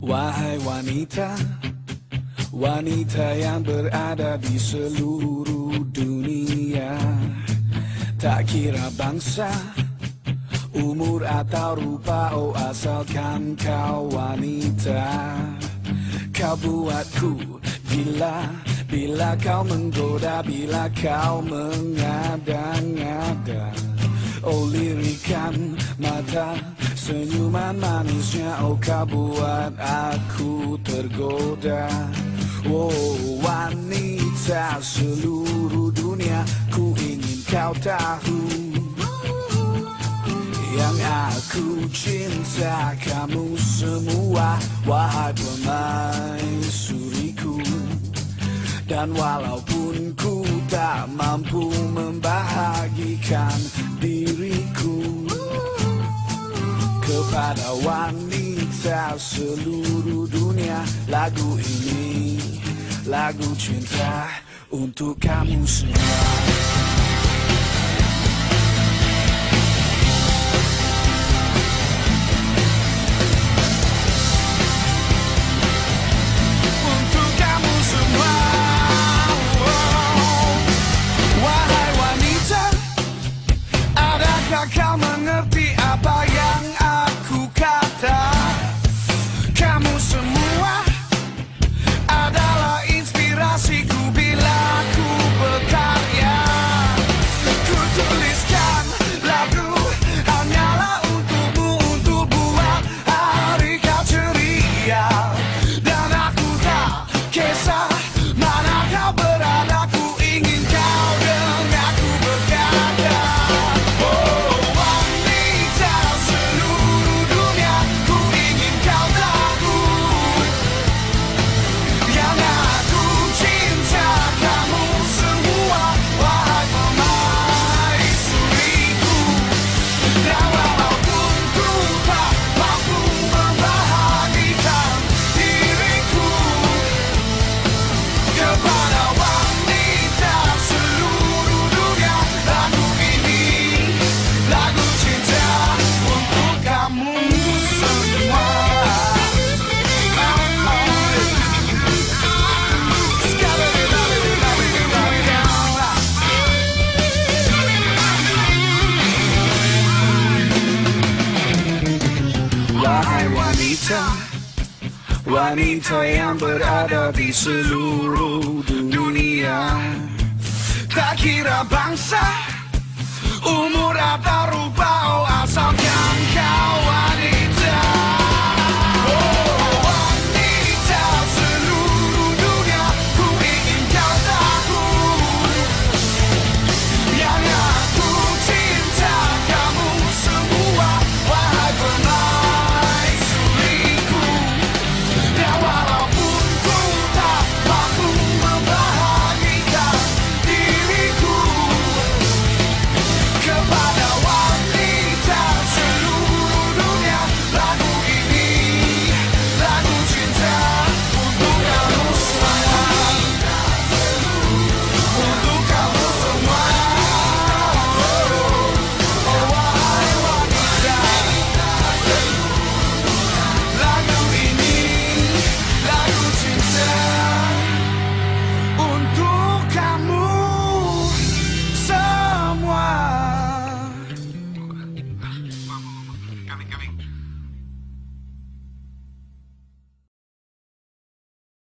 Wahai wanita, wanita yang berada di seluruh dunia, tak kira bangsa, umur atau rupa, oh asalkan kau wanita. Kau buatku gila, bila kau menggoda, bila kau mengada-ngada. Oh lirikan mata, senyuman manisnya, oh kau buat aku tergoda. Oh wanita seluruh dunia, ku ingin kau tahu, yang aku cinta kamu semua, wahai permaisuriku. Dan walaupun ku tak mampu membahagikan diriku, kepada wanita seluruh dunia, lagu ini lagu cinta untuk kamu semua. Kau mengerti apa yang aku kata? Kamu semua adalah inspirasiku bila ku berkarya. Ku tuliskan lagu hanyalah untukmu, untuk buat hari kau ceria. Dan aku tak kisah mana kau berada, ku ingin kau denganku berkata. Wahai wanita, wanita yang berada di seluruh dunia, tak kira bangsa, umur atau rupa, oh asalkan kau wanita. Oh wanita seluruh dunia, ku ingin kau tahu, yang aku cinta kamu semua, wahai permaisuriku. Dan walaupun ku tak mampu membahagikan diriku, kepada wanita seluruh dunia, lagu ini lagu cinta untuk kamu semua, untuk kamu semua. Oh wahai wanita, lagu ini lagu cinta untuk kamu semua. Coming.